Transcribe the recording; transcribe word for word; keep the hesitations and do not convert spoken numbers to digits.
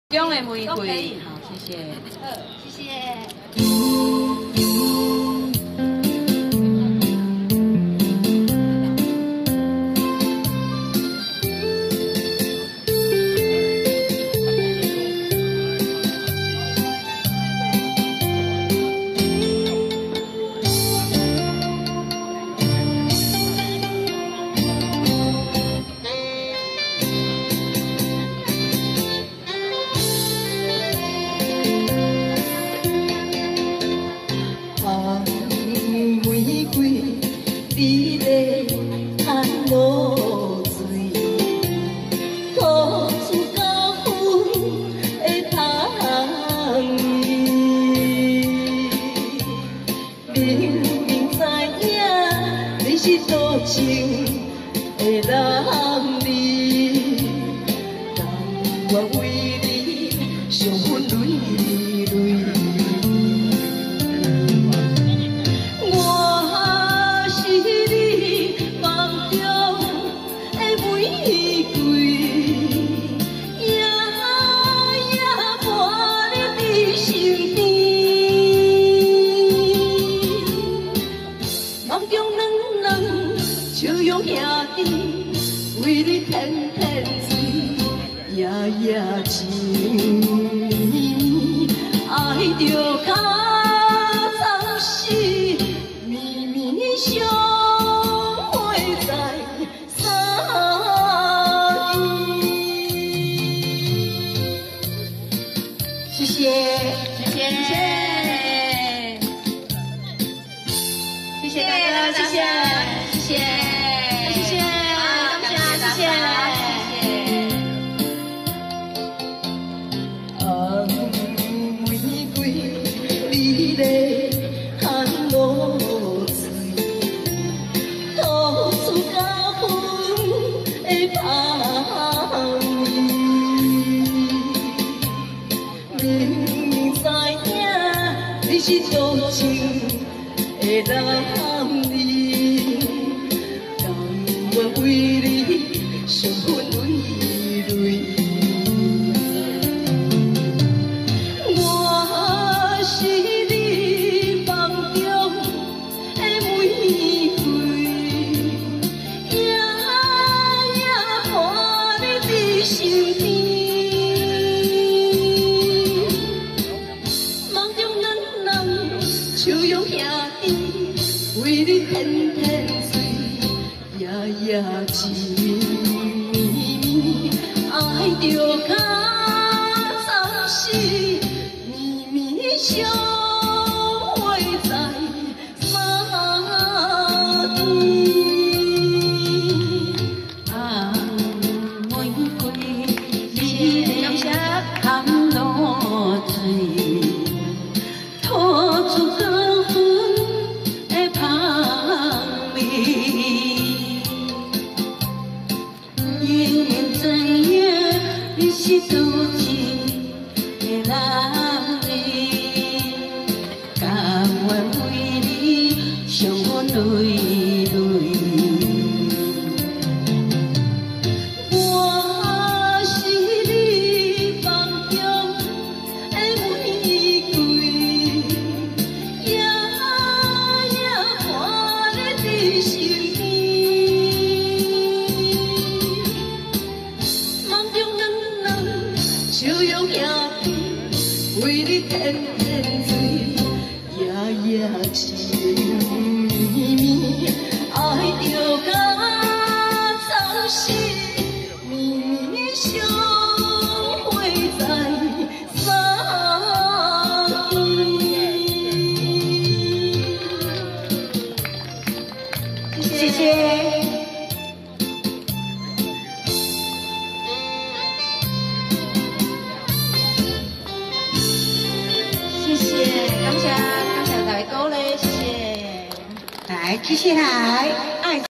中的玫瑰，好，谢谢。 好，谢谢。 美丽安露水，吐出高远的香味。明明知影你是多情的人儿，甘愿为你伤痕累累。 笑容兄弟，为你天天醉，夜夜情，爱着到早死，绵绵相会在三更。谢谢， 谢谢，谢谢大哥，谢谢，谢谢。 是多情的人儿，甘愿为你伤痕累累。我是你梦中的玫瑰，夜夜伴你在身边。 笑容兄弟，为你天天醉，夜夜情，爱着到早死，绵绵相会在三更。啊，玫瑰，你的甘露水。 吐出高远的香味，明明知影你是多情的人儿，甘愿为你伤痕累累。 笑容兄弟，为你天天醉，夜夜情，爱着到早死，绵绵相会在三更。谢谢。 谢谢，感谢感谢大哥嘞，谢谢， 来，继续来。